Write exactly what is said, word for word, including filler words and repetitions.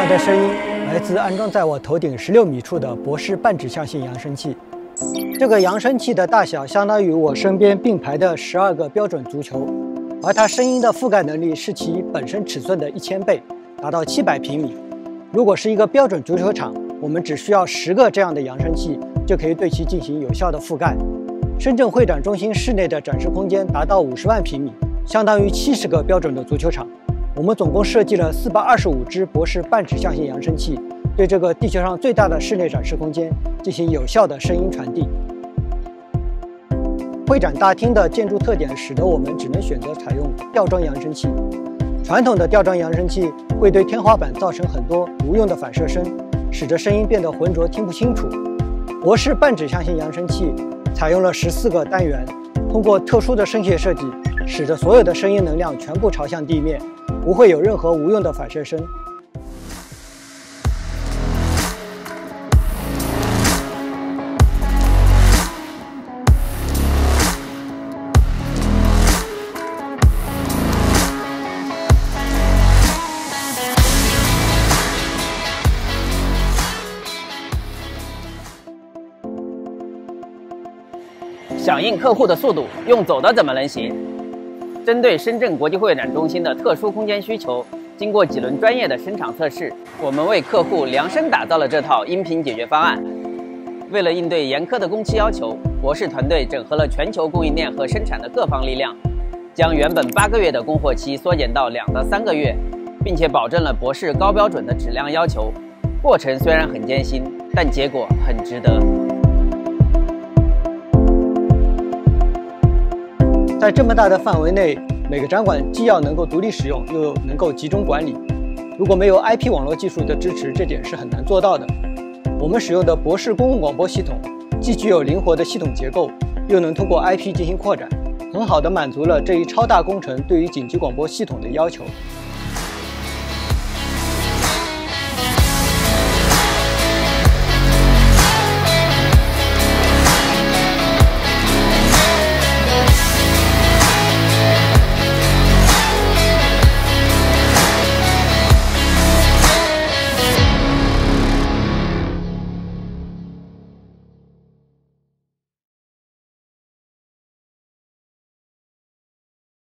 下的声音来自安装在我头顶十六米处的博士半指向性扬声器。这个扬声器的大小相当于我身边并排的十二个标准足球，而它声音的覆盖能力是其本身尺寸的一千倍，达到七百平米。如果是一个标准足球场，我们只需要十个这样的扬声器就可以对其进行有效的覆盖。深圳会展中心室内的展示空间达到五十万平米，相当于七十个标准的足球场。我们总共设计了四百二十五只博士半指向性扬声器，对这个地球上最大的室内展示空间进行有效的声音传递。会展大厅的建筑特点使得我们只能选择采用吊装扬声器。传统的吊装扬声器会对天花板造成很多无用的反射声，使得声音变得浑浊，听不清楚。博士半指向性扬声器采用了十四个单元，通过特殊的声线设计，使得所有的声音能量全部朝向地面，不会有任何无用的反射声。 响应客户的速度，用走的怎么能行？针对深圳国际会展中心的特殊空间需求，经过几轮专业的声场测试，我们为客户量身打造了这套音频解决方案。为了应对严苛的工期要求，博士团队整合了全球供应链和生产的各方力量，将原本八个月的供货期缩减到两到三个月，并且保证了博士高标准的质量要求。过程虽然很艰辛，但结果很值得。 在这么大的范围内，每个展馆既要能够独立使用，又能够集中管理。如果没有 I P 网络技术的支持，这点是很难做到的。我们使用的博士公共广播系统，既具有灵活的系统结构，又能通过 I P 进行扩展，很好地满足了这一超大工程对于紧急广播系统的要求。